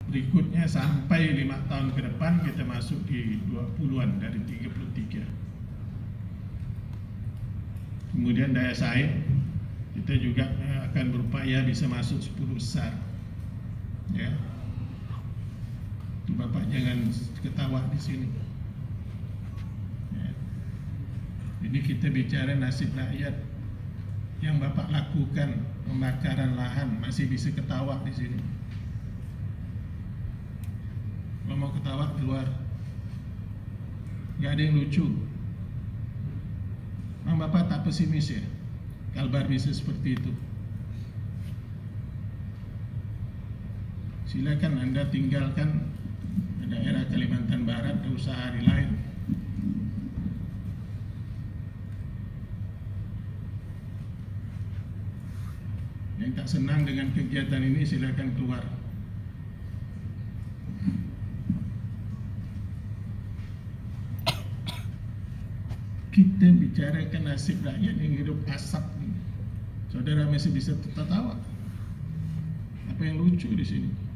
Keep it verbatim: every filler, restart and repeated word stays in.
Berikutnya sampai lima tahun ke depan kita masuk di dua puluhan dari tiga puluh tiga. Kemudian daya saing kita juga akan berupaya bisa masuk sepuluh besar. Ya. Bapak jangan ketawa di sini. Ya. Ini kita bicara nasib rakyat yang Bapak lakukan, pembakaran lahan, masih bisa ketawa di sini. Kalau mau ketawa keluar, nggak ada yang lucu. Memang Bapak tak pesimis ya, Kalbar bisa seperti itu. Silakan Anda tinggalkan daerah Kalimantan Barat dan usaha di lain. Yang tak senang dengan kegiatan ini silakan keluar. Kita bicarakan nasib rakyat yang hidup asap ini. Saudara masih bisa tertawa. Apa yang lucu di sini?